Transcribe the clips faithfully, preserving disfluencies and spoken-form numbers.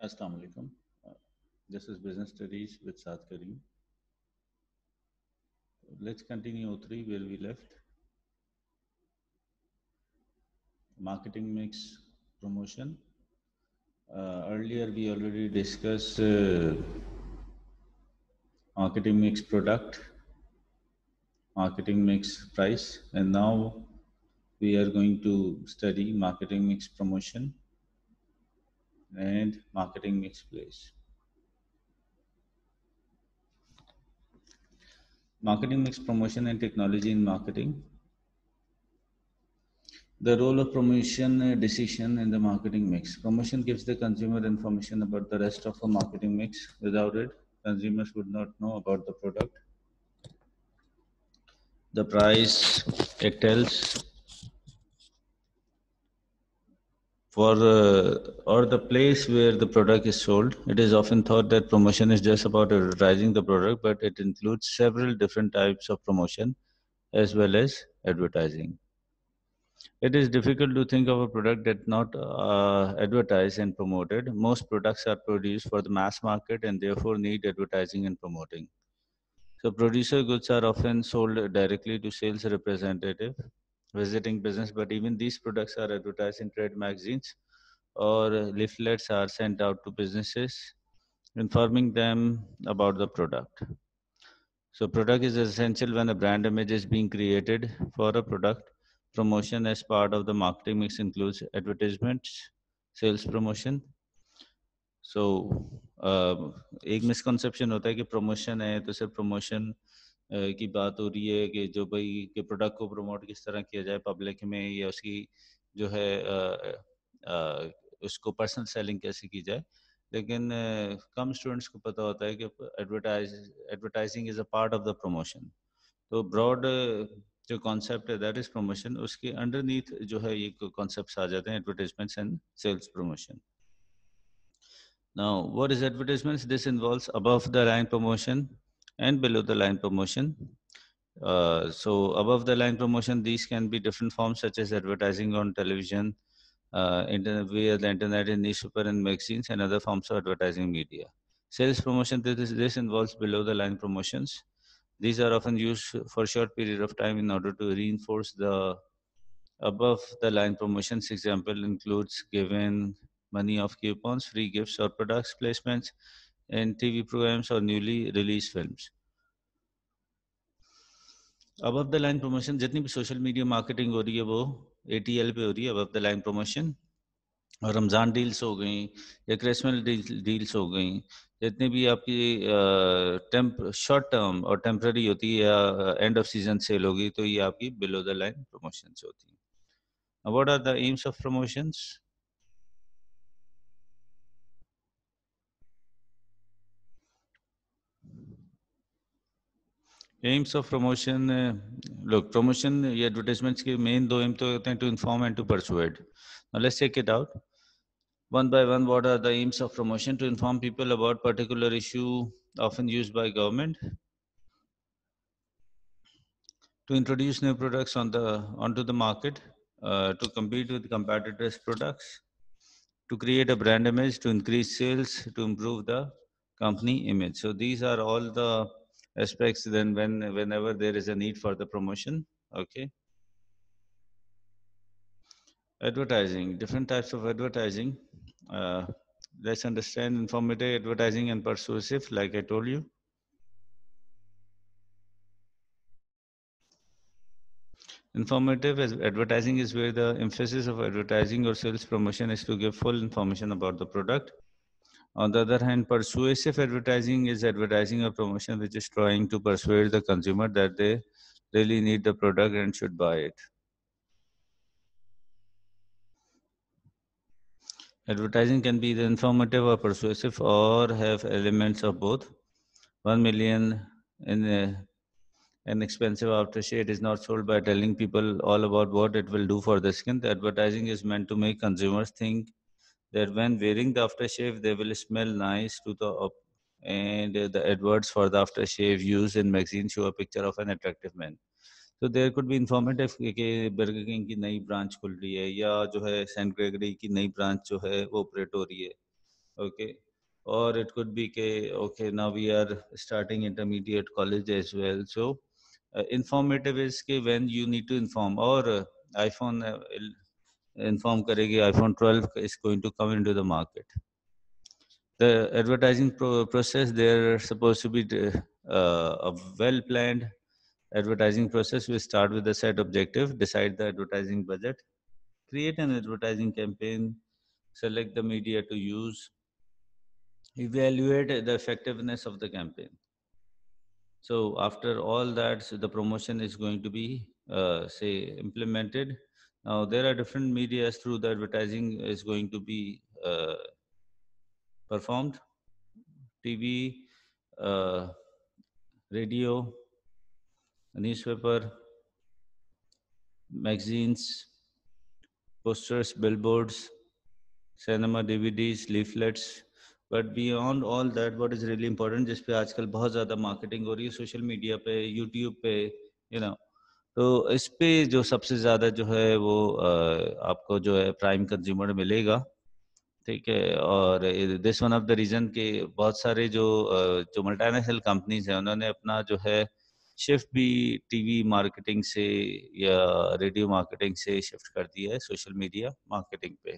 Assalamu alaikum. Uh, This is Business Studies with Saad Kareem. Let's continue O three where we left. Marketing mix promotion. Uh, earlier we already discussed uh, marketing mix product, marketing mix price, and now we are going to study marketing mix promotion and marketing mix place. Marketing mix promotion and technology in marketing. The role of promotion uh, decision in the marketing mix. Promotion gives the consumer information about the rest of a marketing mix. Without it, consumers would not know about the product, the price it tells, for uh, or the place where the product is sold. It is often thought that promotion is just about advertising the product, but it includes several different types of promotion as well as advertising. It is difficult to think of a product that not uh, advertised and promoted. Most products are produced for the mass market and therefore need advertising and promoting. So producer goods are often sold directly to sales representative visiting business, but even these products are advertised in trade magazines or leaflets are sent out to businesses informing them about the product. So product is essential when a brand image is being created for a product. Promotion as part of the marketing mix includes advertisements, sales promotion. So uh, एक misconception होता है कि promotion है तो सिर्फ promotion की बात हो रही है कि जो भाई के प्रोडक्ट को प्रमोट किस तरह किया जाए पब्लिक में या उसकी जो है अ, अ, उसको पर्सनल सेलिंग कैसे की जाए लेकिन अ, कम स्टूडेंट्स को पता होता है कि advertise advertising is a part of the promotion तो ब्रॉड जो कॉन्सेप्ट है दैट इज़ प्रमोशन उसके अंडरनीथ जो है ये कॉन्सेप्ट्स आ जाते हैं advertisements and sales promotion. Now, what is advertisements? This involves above the line promotion and below the line promotion. Uh, so, above the line promotion, these can be different forms such as advertising on television, uh, internet via the internet in newspaper and magazines, and other forms of advertising media. Sales promotion. This, is- this involves below the line promotions. These are often used for a short period of time in order to reinforce the above the line promotions. Example includes giving money off coupons, free gifts or products placements in T V programs or newly released films. Above the line promotion जितनी भी social media marketing हो रही है वो A T L पे हो रही है above the line promotion और रमज़ान डील्स हो गई या क्रिसमस डील्स हो गई जितनी भी आपकी टेम्प शॉर्ट टर्म और टेम्पररी होती है या एंड ऑफ सीजन सेल होगी तो ये आपकी बिलो द लाइन प्रमोशंस होती हैं. Now, what are the aims of promotions? Aims of promotion, uh, look, promotion, ये advertisements के main दो aim तो होते हैं to inform and to persuade. Now let's check it out. One by one, what are the aims of promotion? To inform people about particular issue often used by government. To introduce new products on the onto the market. Uh, to compete with competitors' products. To create a brand image, to increase sales, to improve the company image. So these are all the aspects then when whenever there is a need for the promotion. Okay. Advertising, different types of advertising. Uh, let's understand informative advertising and persuasive, like I told you. Informative as advertising is where the emphasis of advertising or sales promotion is to give full information about the product. On the other hand, persuasive advertising is advertising or promotion which is trying to persuade the consumer that they really need the product and should buy it. Advertising can be either informative or persuasive or have elements of both. One million in a, an expensive aftershave is not sold by telling people all about what it will do for the skin. The advertising is meant to make consumers think that when wearing the aftershave, they will smell nice to the up. And uh, the adverts for the aftershave used in magazines show a picture of an attractive man. So there could be informative कि Burger King की नई branch खुल रही है या जो है Saint Gregory की नई ब्रांच जो है वो ऑपरेट हो रही है. Okay. Or it could be, okay, okay, now we are starting intermediate college as well. So uh, informative is ke when you need to inform, or uh, iPhone uh, inform karegi iPhone twelve is going to come into the market. The advertising pro process, they're supposed to be uh, a well planned advertising process. We start with a set objective, decide the advertising budget, create an advertising campaign, select the media to use, evaluate the effectiveness of the campaign. So after all that, so the promotion is going to be, uh, say, implemented. Now there are different medias through the advertising is going to be uh, performed: T V, uh, radio, newspaper, magazines, posters, billboards, cinema, D V Ds, leaflets. But beyond all that, what is really important, जिस पे आजकल बहुत ज़्यादा marketing हो रही है social media पे, YouTube पे, यू नो, तो इस पे जो सबसे ज़्यादा जो है वो आपको जो है प्राइम कंज्यूमर मिलेगा, ठीक है। और this one of the reason के बहुत सारे जो जो मल्टीनेशनल कंपनीज हैं उन्होंने अपना जो है शिफ्ट भी टीवी मार्केटिंग से या रेडियो मार्केटिंग से शिफ्ट कर दिया है सोशल मीडिया मार्केटिंग पे।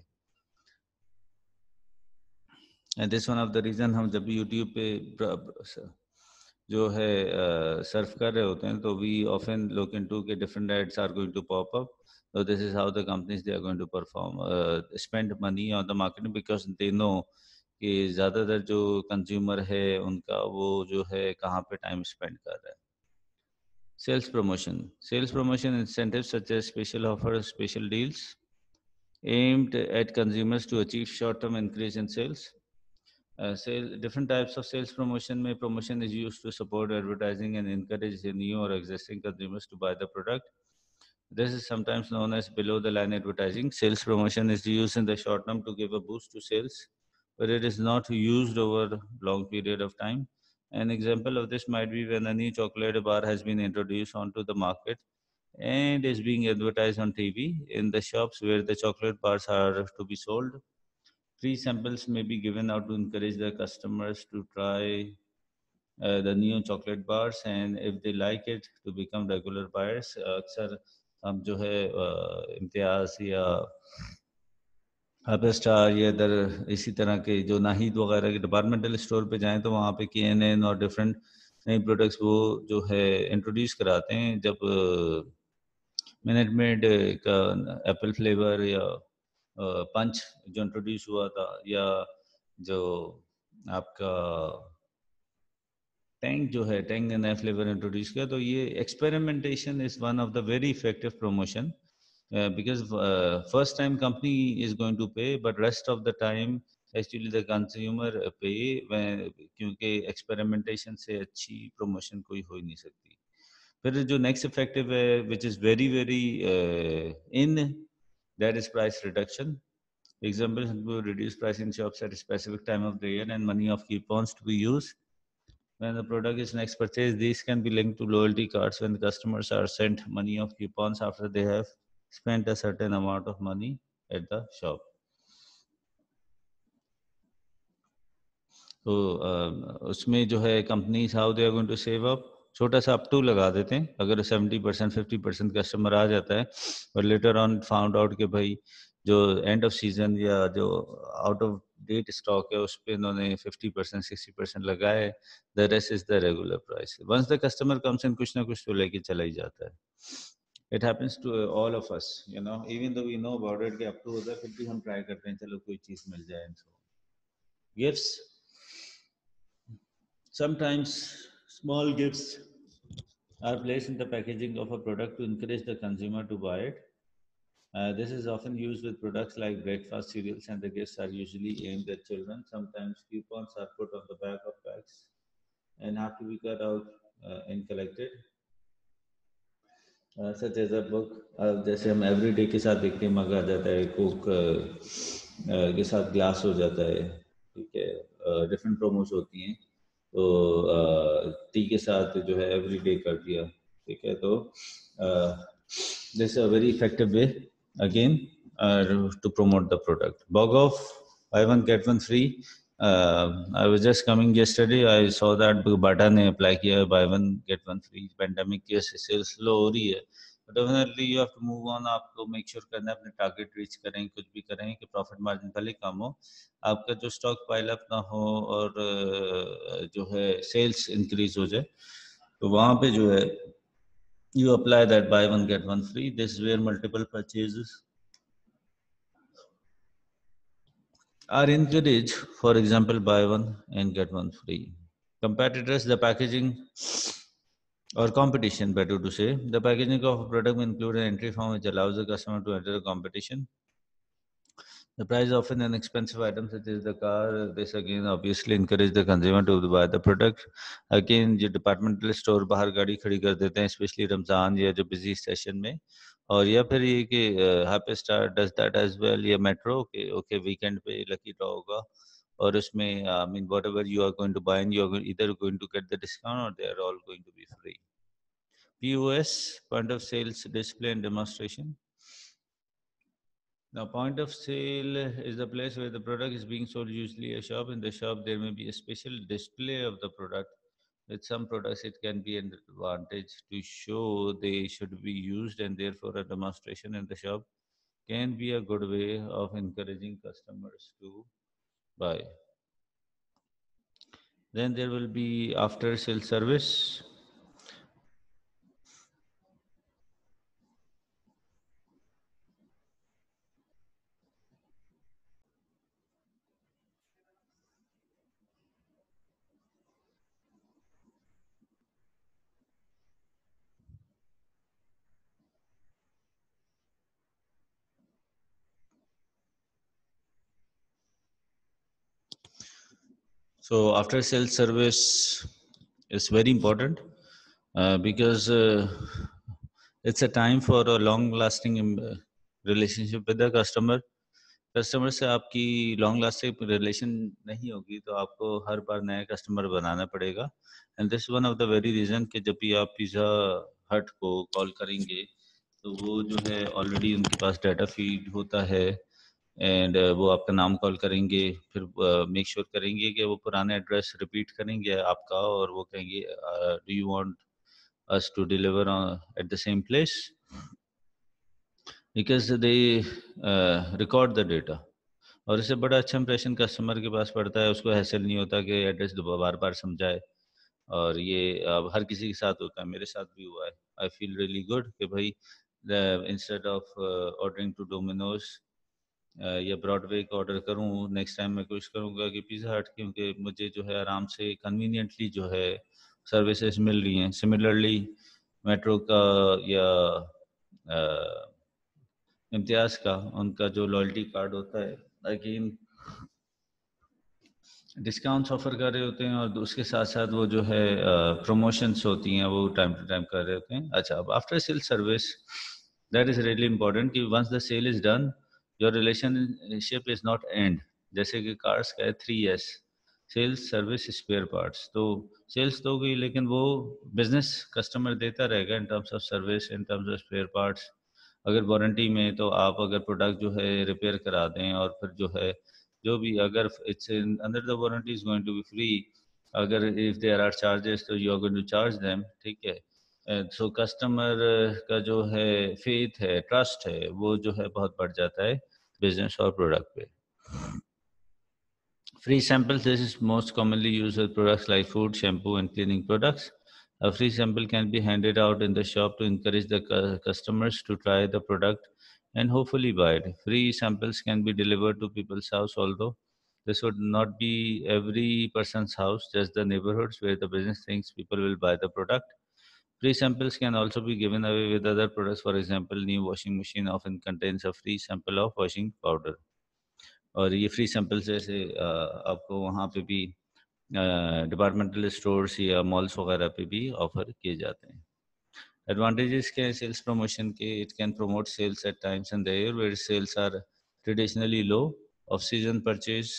And this one of the reason हम जब भी यूट्यूब पे जो है सर्फ कर रहे होते हैं तो वी ऑफन लुक इनटू के different ads are going to pop up. So this is how the companies they are going to perform, uh, spend money on the marketing because they know कि ज़्यादातर जो consumer है उनका वो जो है कहाँ पे टाइम स्पेंड कर रहा है. Sales promotion. Sales promotion incentives such as special offers, special deals aimed at consumers to achieve short-term increase in sales. Uh, sale, different types of sales promotion. May promotion is used to support advertising and encourage the new or existing consumers to buy the product. This is sometimes known as below the line advertising. Sales promotion is used in the short term to give a boost to sales, but it is not used over a long period of time. An example of this might be when a new chocolate bar has been introduced onto the market and is being advertised on T V in the shops where the chocolate bars are to be sold. Free samples may be given out to encourage the customers to try uh, the new chocolate bars, and if they like it, to become regular buyers. अक्सर हम जो है इम्तियाज़ या hopper star या इधर इसी तरह के जो नाहिद वगैरह के डिपार्टमेंटल स्टोर पे जाएं तो वहाँ पे के एन एन और डिफरेंट नए प्रोडक्ट्स वो जो है इंट्रोड्यूस कराते हैं. जब मिनट मेड का एप्पल फ्लेवर या पंच जो इंट्रोड्यूस हुआ था या जो आपका टैंग जो है टैंग ने नया फ्लेवर इंट्रोड्यूस किया, तो ये experimentation is one of the very effective promotion because first time company is going to pay but rest of the time actually the consumer pay, क्योंकि एक्सपेरिमेंटेशन से अच्छी प्रमोशन कोई हो ही नहीं सकती. फिर जो नेक्स्ट इफेक्टिव है which is very very in, that is price reduction. Examples include reduced price in shops at a specific time of the year and money of coupons to be used when the product is next purchased. These can be linked to loyalty cards when the customers are sent money of coupons after they have spent a certain amount of money at the shop. तो uh, उसमें जो है companies how they are going to save up, छोटा सा up to लगा देते हैं. अगर seventy percent fifty percent customer आ जाता है और लेटर ऑन फाउंड आउट कि भाई जो एंड ऑफ सीजन या जो आउट ऑफ डेट स्टॉक है उस पर इन्होंने फिफ्टी परसेंट सिक्सटी परसेंट लगाए, the rest is the regular price. Once the customer comes in कुछ ना कुछ तो लेके चला ही जाता है. It happens to all of us, you know, even though we know about it कि अप टू होता है फिर भी हम ट्राई करते हैं चलो कोई चीज़ मिल जाए. Gifts. Sometimes small gifts are placed in the packaging of a product to encourage the consumer to buy it. Uh, this is often used with products like breakfast cereals, and the gifts are usually aimed at children. Sometimes coupons are put on the back of bags and have to be cut out uh, and collected. Uh, such as a book, uh, जैसे हम everyday के साथ देखते हैं मग आ जाता है, Coke uh, के साथ ग्लास हो जाता है, ठीक है, डिफरेंट प्रोमोस होती हैं. तो टी के साथ जो है एवरीडे कर दिया, ठीक है. तो this a very effective way again to promote the product. BOGOF buy one get one free. Uh, I was just coming yesterday. I saw that Bata ने apply किया buy one get one free. Pandemic की वजह से sales slow हो रही है. But definitely you have to move on. आपको make sure करना है अपने target reach करें, कुछ भी करें कि profit margin भले कम हो, आपका जो stock pile up ना हो और जो है sales increase हो जाए, तो वहाँ पे जो है you apply that buy one get one free. This is where multiple purchases are encouraged. For example, buy one and get one free. Competitors, the packaging or competition, better to say, the packaging of a product will include an entry form which allows the customer to enter a competition. The price of an inexpensive item such as the car, this again obviously encourage the consumer to buy the product. Again, जो departmental store बाहर गाड़ी खड़ी कर देते हैं, especially Ramzan या जो busy session में, और या फिर ये कि happy star does that as well, या मेट्रो के ओके वीकेंड पे लकी ड्रॉ होगा और उसमें I mean whatever you are going to buy and you are either going to get the discount or they are all going to be free. P O S, point of sales display and demonstration. Now, point of sale is the place where the product is being sold, usually a shop. In the shop, there may be a special display of the product. With some products, it can be an advantage to show they should be used, and therefore a demonstration in the shop can be a good way of encouraging customers to buy. Then there will be after sale service. So after sales service is very important uh, because uh, it's a time for a long lasting relationship with the customer. Customer से आपकी long lasting relation नहीं होगी तो आपको हर बार नया customer बनाना पड़ेगा. And this one of the very reason कि जब भी आप पिज़्ज़ा हट को कॉल करेंगे तो वो जो है ऑलरेडी उनके पास डाटा फीड होता है एंड uh, वो आपका नाम कॉल करेंगे, फिर मेक uh, श्योर sure करेंगे कि वो पुराना एड्रेस रिपीट करेंगे आपका और वो कहेंगे do you want us to deliver at the same place, because they record the data. और इससे बड़ा अच्छा इंप्रेशन कस्टमर के पास पड़ता है, उसको हैसल नहीं होता कि एड्रेस बार बार समझाए. और ये अब हर किसी के साथ होता है, मेरे साथ भी हुआ है. आई फील रियली गुड कि भाई instead of ordering to Domino's या ब्रॉडवे का ऑर्डर करूँ, नेक्स्ट टाइम मैं कोशिश करूँगा कि पिज़्ज़ा हट, क्योंकि मुझे जो है आराम से कन्वीनियंटली जो है सर्विसेज मिल रही हैं. सिमिलरली मेट्रो का या इम्तियाज़ का उनका जो लॉयल्टी कार्ड होता है, अगेन डिस्काउंट्स ऑफर कर रहे होते हैं और उसके साथ साथ वो जो है प्रमोशंस होती हैं वो टाइम टू टाइम कर रहे होते हैं. अच्छा, अब after sale service that is really important कि once the sale is done your relationship is not end. जैसे कि कार्स का है three S, sales service spare parts. तो सेल्स तो गई लेकिन वो बिजनेस कस्टमर देता रहेगा in terms of service, in terms of spare parts. अगर वारंटी में तो आप अगर प्रोडक्ट जो है रिपेयर करा दें और फिर जो है जो भी अगर it's under the warranty is going to be free, अगर इफ देयर आर चार्जेस तो you are going to charge them. ठीक है, सो कस्टमर का जो है फेथ है, ट्रस्ट है, वो जो है बहुत बढ़ जाता है बिजनेस और प्रोडक्ट पे. Free samples, this is most commonly used with products like food, shampoo and cleaning products. A free sample can be handed out in the shop to encourage the cu- customers to try the product and hopefully buy it. Free samples can be delivered to people's house, although this would not be every person's house, just the neighborhoods where the business thinks people will buy the product. Free samples can also be given away with other products. For example, new washing machine often contains a free sample of washing powder. और ये free sample जैसे आपको वहाँ पे भी departmental stores या malls वगैरह पे भी ऑफर किए जाते हैं. एडवांटेजेस क्या है सेल्स प्रमोशन के? It can promote sales at times in the year where sales are traditionally low. Off season purchase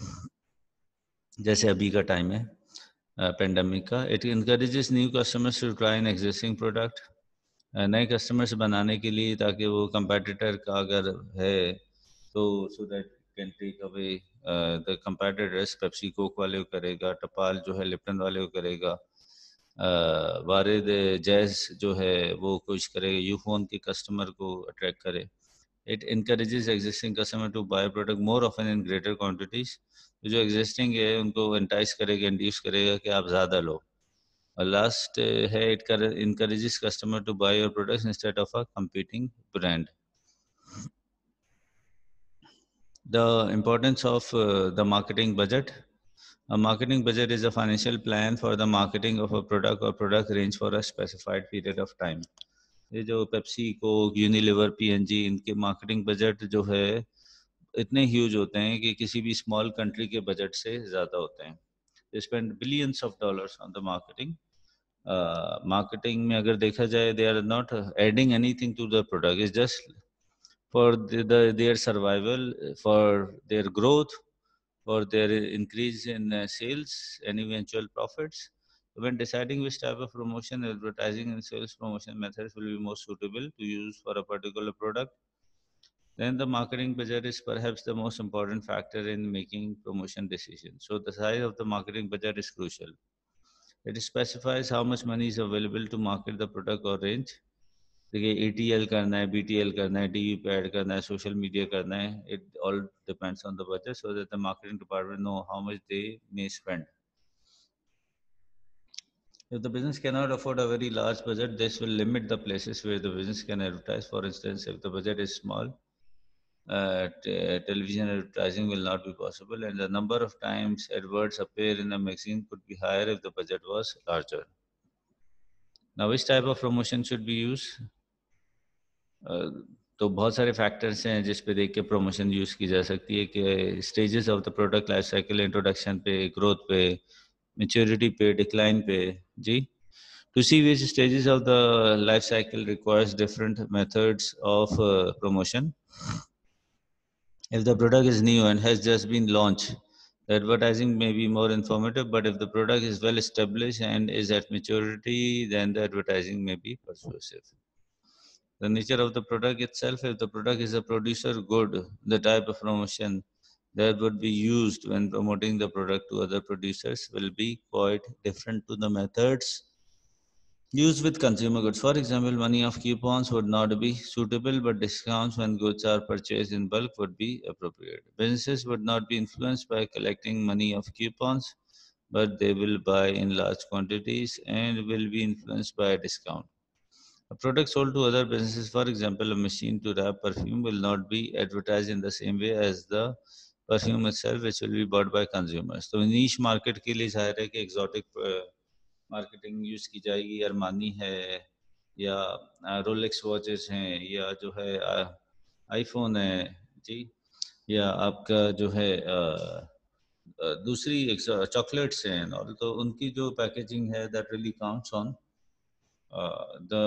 जैसे अभी का टाइम है पेंडेमिक का. It encourages new customers to try an existing product, नए customers बनाने के लिए, ताकि वो कंपेटिटर का अगर है तो so that can take away the competitors, Pepsi Coke वाले को करेगा, टपाल जो है लिप्टन वाले को करेगा, uh, वारिद जैस जो है वो कुछ करेगा यूफोन के कस्टमर को अट्रैक्ट करे. It encourages existing customer to buy product more often in greater quantities. तो जो existing है उनको entice करेगा, induce करेगा कि आप ज़्यादा लो. और last है it encourages customer to buy your products instead of a competing brand. The importance of uh, the marketing budget. A marketing budget is a financial plan for the marketing of a product or product range for a specified period of time. ये जो Pepsi Coke Unilever PNG इनके marketing budget जो है इतने huge होते हैं कि किसी भी स्मॉल कंट्री के बजट से ज़्यादा होते हैं. They spend billions of dollars on the marketing. Marketing में अगर देखा जाए they are not adding anything to the product, is just for the their survival, for their growth, for their increase in uh, sales and eventual profits. When deciding which type of promotion, advertising and sales promotion methods will be most suitable to use for a particular product, then the marketing budget is perhaps the most important factor in making promotion decisions. So the size of the marketing budget is crucial. It specifies how much money is available to market the product or range. देखिए A T L करना है, B T L करना है, T V पे add करना है, social media करना है, it all depends on the budget so that the marketing department know how much they may spend. If the business cannot afford a very large budget, this will limit the places where the business can advertise. For instance, if the budget is small, uh, t- television advertising will not be possible, and the number of times adverts appear in a magazine could be higher if the budget was larger. Now, which type of promotion should be used? Uh, तो बहुत सारे factors हैं जिस पे देख के promotion use की जा सकती है कि stages of the product life cycle, introduction पे, ग्रोथ पे, मेच्योरिटी पे, डिक्लाइन पे. जी, to see which stages of the life cycle requires different methods of promotion. If the product is new and has just been launched, the advertising may be more informative, but if the product is well established and is at maturity, then the advertising may be persuasive. The nature of the product itself, if the product is a producer good, the type of promotion that would be used when promoting the product to other producers will be quite different to the methods used with consumer goods. For example, money of coupons would not be suitable, but discounts when goods are purchased in bulk would be appropriate. Businesses would not be influenced by collecting money of coupons, but they will buy in large quantities and will be influenced by a discount. A product sold to other businesses, for example, a machine to wrap perfume, will not be advertised in the same way as the perfume itself, which will be bought by consumers. तो niche market के लिए जाहिर है कि exotic marketing use की जाएगी. Armani है या रोलेक्स वॉचेस हैं या जो है आईफोन है जी, या आपका जो है दूसरी चॉकलेट्स हैं और, तो उनकी जो पैकेजिंग है that really counts on the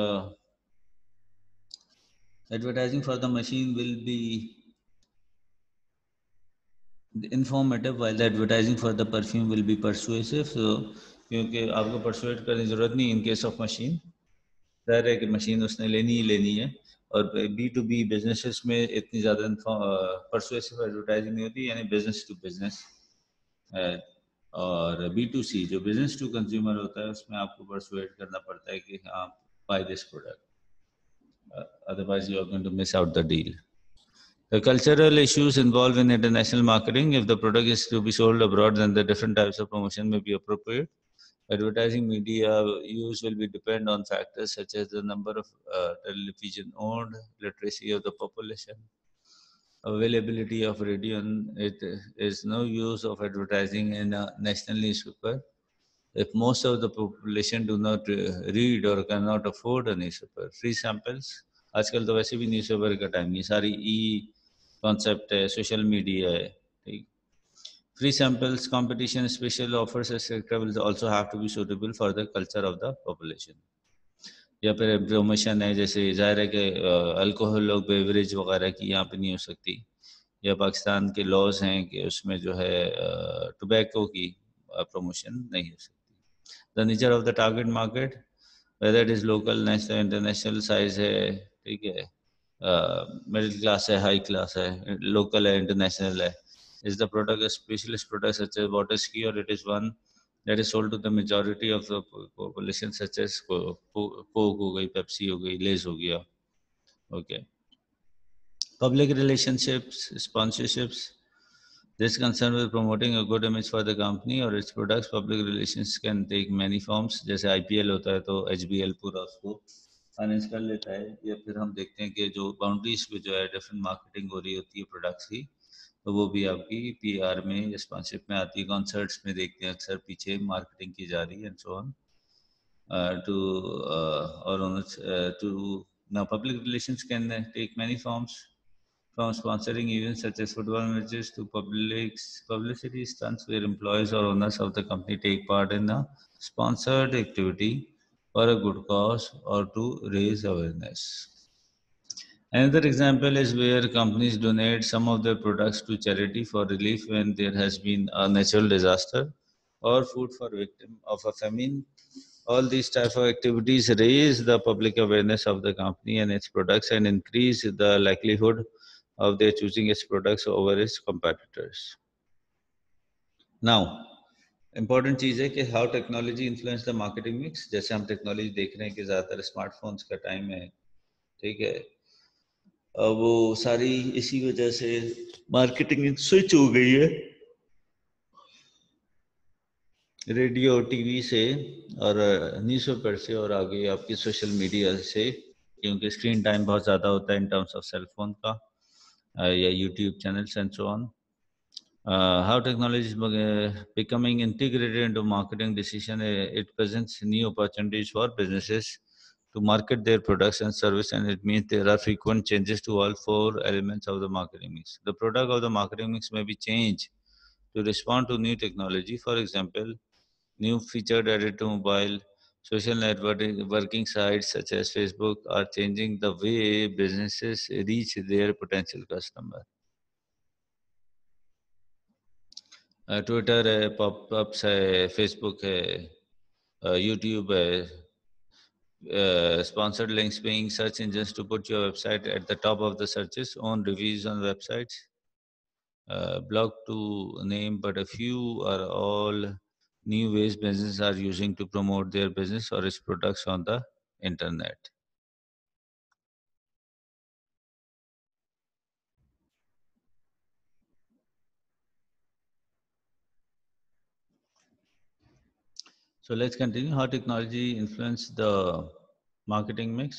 advertising for the machine will be informative while the advertising for the perfume will be persuasive. So क्योंकि आपको persuade करने की ज़रूरत नहीं in case of machine, ज़ाहिर है कि मशीन उसने लेनी ही लेनी है. और बी टू बी बिजनेसेस में इतनी ज़्यादा परसुएसिव एडवर्टाइजिंग नहीं होती, यानी बिजनेस टू बिजनेस. और बी टू सी जो बिजनेस टू कंज्यूमर होता है उसमें आपको परसुएट करना पड़ता है कि हाँ buy this product, otherwise you are going to miss out the deal. The cultural issues involved in international marketing. If the product is to be sold abroad, then the different types of promotion may be appropriate. Advertising media use will be depend on factors such as the number of uh, television owned, literacy of the population, availability of radio. It is no use of advertising in a national newspaper if most of the population do not uh, read or cannot afford a newspaper. Free samples. आजकल तो वैसे भी newspaper का time नहीं, सारी ई concept है, social media है. ठीक, free samples, competition, special offers, et cetera will also have to be suitable for the culture of the population. या फिर प्रमोशन है, जैसे जाहिर है कि अल्कोहल और बेवरेज वगैरह की यहाँ पे नहीं हो सकती, या पाकिस्तान के लॉज हैं कि उसमें जो है टोबैको की प्रमोशन नहीं हो सकती. The nature of the target market, whether it is local, national, international size है, ठीक है, मिडिल क्लास है, हाई क्लास है, लोकल है, इंटरनेशनल है. Is the product a specialist product such as water ski, or it is one that is sold to the majority of the population such as Coke हो गई, Pepsi हो गई, Lays हो गया. Okay. Public relationships, sponsorships. This concern with promoting a good image for the company or its products. Public relations can take many forms. जैसे I P L होता है तो H B L पूरा उसको फाइनेंस कर लेता है, या फिर हम देखते हैं कि जो बाउंड्रीज पे जो है डिफरेंट मार्केटिंग हो रही होती है प्रोडक्ट्स की, तो वो भी आपकी पीआर में या स्पॉन्सरशिप में आती है. कॉन्सर्ट्स में देखते हैं अक्सर पीछे मार्केटिंग की जा रही है एंड सो ऑन टू और टू. Now public relations can take many forms, from sponsoring events such as football matches to public publicity stunts where employees or owners of the company take part in a sponsored activity for a good cause or to raise awareness. Another example is where companies donate some of their products to charity for relief when there has been a natural disaster or food for victim of a famine. All these type of activities raise the public awareness of the company and its products and increase the likelihood of their choosing its products over its competitors. Now, important चीज़ है कि how technology influence the marketing mix. जैसे हम technology देख रहे हैं कि ज़्यादातर स्मार्टफोन्स का टाइम है, ठीक है, वो सारी इसी वजह से मार्केटिंग स्विच हो गई है रेडियो टीवी से और न्यूज़पेपर से और आगे आपकी सोशल मीडिया से, क्योंकि स्क्रीन टाइम बहुत ज़्यादा होता है in terms of sell phone का या YouTube channels and so on. How technology is uh, becoming integrated into marketing decision, uh, it presents new opportunities for businesses to market their products and service, and it means there are frequent changes to all four elements of the marketing mix. The product of the marketing mix may be changed to respond to new technology. For example, new featured added to mobile, social networking sites such as Facebook are changing the way businesses reach their potential customer. Twitter है, popups है, Facebook है, YouTube है, sponsored links being search engines to put your website at the top of the searches, own reviews on websites, uh, blog to name but a few are all new ways businesses are using to promote their business or its products on the internet. So let's continue how technology influenced the marketing mix.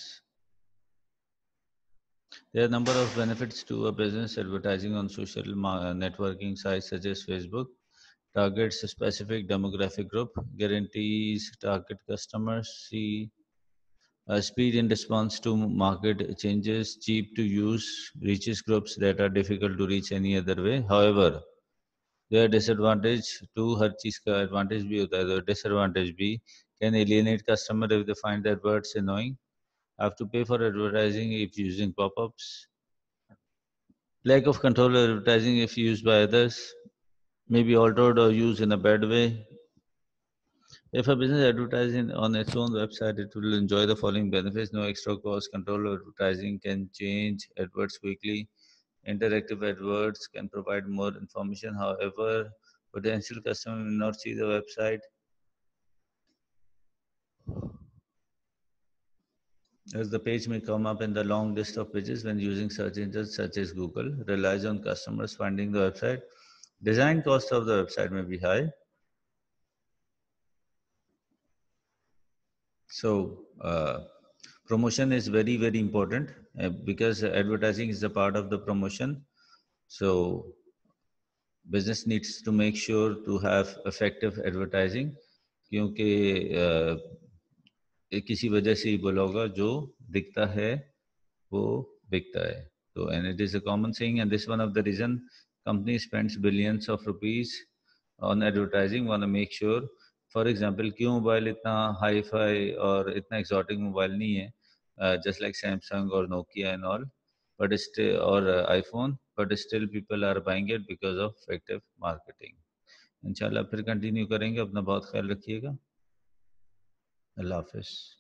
There are a number of benefits to a business. Advertising on social networking sites such as Facebook targets a specific demographic group, guarantees target customers, see uh, speed in response to market changes, cheap to use, reaches groups that are difficult to reach any other way. However, there are disadvantage to हर चीज का advantage भी होता है, तो disadvantage भी can alienate customer if they find their words annoying, have to pay for advertising if using pop-ups, lack of control of advertising if used by others, may be altered or used in a bad way. If a business advertising on its own website, it will enjoy the following benefits: no extra cost, control of advertising, can change adverts quickly, interactive adverts can provide more information. However, potential customer may not see the website as the page may come up in the long list of pages when using search engines such as Google. Relies on customers finding the website. Design cost of the website may be high. So, uh, promotion is very, very important uh, because advertising is a part of the promotion. So, business needs to make sure to have effective advertising, क्योंकि uh, किसी वजह से ही बोला होगा जो दिखता है वो बिकता है. So, and it is a common saying, and this is one of the reason company spends billions of rupees on advertising. Want to make sure, for example, क्यों मोबाइल इतना हाई फाई और इतना exotic मोबाइल नहीं है, uh, just like Samsung or Nokia and all, but still or uh, iPhone, but still people are buying it because of effective marketing. इंशाल्लाह फिर continue करेंगे. अपना बहुत ख्याल रखिएगा. अल्लाह हाफिज़.